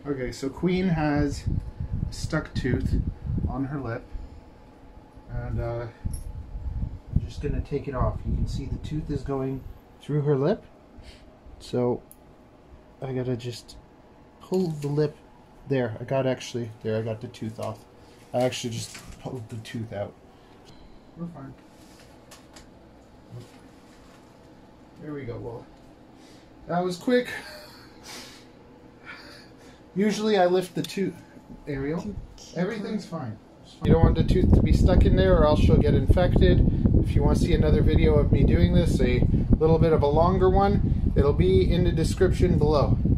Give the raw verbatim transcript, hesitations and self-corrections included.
Okay, so Queen has stuck tooth on her lip, and uh, I'm just gonna take it off. You can see the tooth is going through her lip, so I gotta just pull the lip. There, I got actually, there I got the tooth off. I actually just pulled the tooth out. We're fine. There we go. Well, that was quick. Usually I lift the tooth, Ariel. Everything's fine. You don't want the tooth to be stuck in there or else she'll get infected. If you want to see another video of me doing this, a little bit of a longer one, it'll be in the description below.